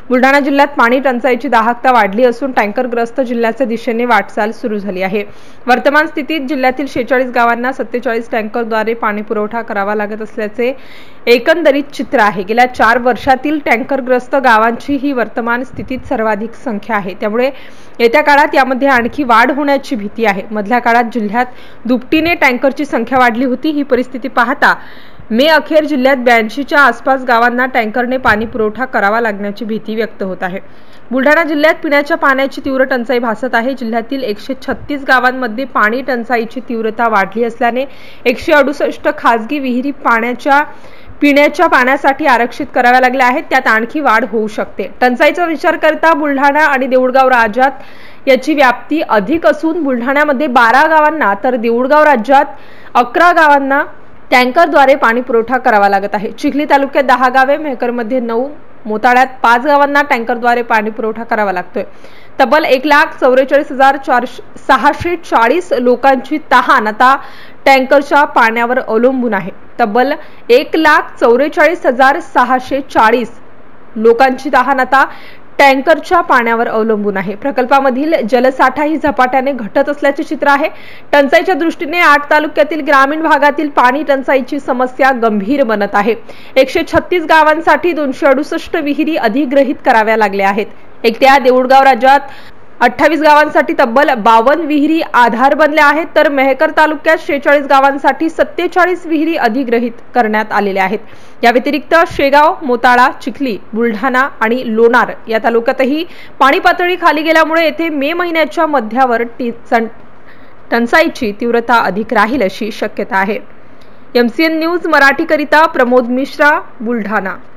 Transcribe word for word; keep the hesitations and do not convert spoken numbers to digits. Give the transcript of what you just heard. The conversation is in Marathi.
बुलढाणा जिल्ह्यात पाणी टंचाईची दाहकता वाढली असून टँकरग्रस्त जिल्ह्याच्या दिशेने वाटचाल सुरू झाली आहे। वर्तमान स्थितीत जिल्ह्यातील शेहेचाळीस गावांना सत्तेचाळीस टँकरद्वारे पाणी पुरवठा करावा लागत असल्याचे एकंदरीत चित्र आहे। गेल्या चार वर्षातील टँकरग्रस्त गावांची ही वर्तमान स्थितीत सर्वाधिक संख्या आहे। त्यामुळे येत्या काळात यामध्ये आणखी वाढ होण्याची भीती आहे। मधल्या काळात जिल्ह्यात दुपटीने टँकरची संख्या वाढली होती। ही परिस्थिती पाहता मे अखेर जिल्ह्यात ब्याऐंशीच्या आसपास गावांना टँकरने पाणी पुरवठा करावा लागण्याची भीती व्यक्त होत आहे। बुलढाणा जिल्ह्यात पिण्याच्या पाण्याची तीव्र टंचाई भासत आहे। जिल्ह्यातील एकशे छत्तीस गावांमध्ये पाणी टंचाईची तीव्रता वाढली असल्याने एकशे अडुसष्ट खासगी विहिरी पाण्याच्या पिण्याच्या पाण्यासाठी आरक्षित कराव्या लागल्या आहेत। त्यात आणखी वाढ होऊ शकते। टंचाईचा विचार करता बुलढाणा आणि देऊळगाव राज्यात याची व्याप्ती अधिक असून बुलढाण्यामध्ये बारा गावांना तर देऊळगाव राज्यात अकरा गावांना टँकरद्वारे पाणी पुरवठा करावा लागत आहे। चिखली तालुक्यात दहा गावे, मेहकरमध्ये नऊ, मोताळ्यात पाच गावांना टँकरद्वारे पाणी पुरवठा करावा लागतोय। तब्बल एक लाख चौवेचाळीस हजार सहाशे चाळीस लोकांची तहान आता टँकरच्या पाण्यावर अवलंबून आहे। तब्बल एक लाख चौवेचाळीस हजार सहाशे चाळीस लोकांची तहान आता टँकरच्या पाण्यावर अवलंबून आहे। प्रकल्पामधील जलसाठाही झपाट्याने घटत असल्याचे चित्र आहे। टंचाईच्या दृष्टीने आठ तालुक्यातील ग्रामीण भागातील पाणी टंचाईची समस्या गंभीर बनत आहे। एकशे छत्तीस गावांसाठी दोनशे अडुसष्ट विहिरी अधिग्रहित कराव्या लागल्या आहेत। एकट्या देऊळगाव राज्यात अठ्ठावीस गावांसाठी तब्बल बावन्न विहिरी आधार बनल्या आहेत, तर मेहकर तालुक्यात शेहेचाळीस गावांसाठी सत्तेचाळीस विहिरी अधिग्रहित करण्यात आलेल्या आहेत। या व्यतिरिक्त शेगाव, मोताळा, चिखली, बुलढाणा आणि लोणार या तालुक्यातही पाणी पातळी खाली गेल्यामुळे येथे मे महिन्याच्या मध्यावर टंचाईची तीव्रता अधिक राहील अशी शक्यता आहे। एमसीएन न्यूज मराठी करिता प्रमोद मिश्रा, बुलढाणा।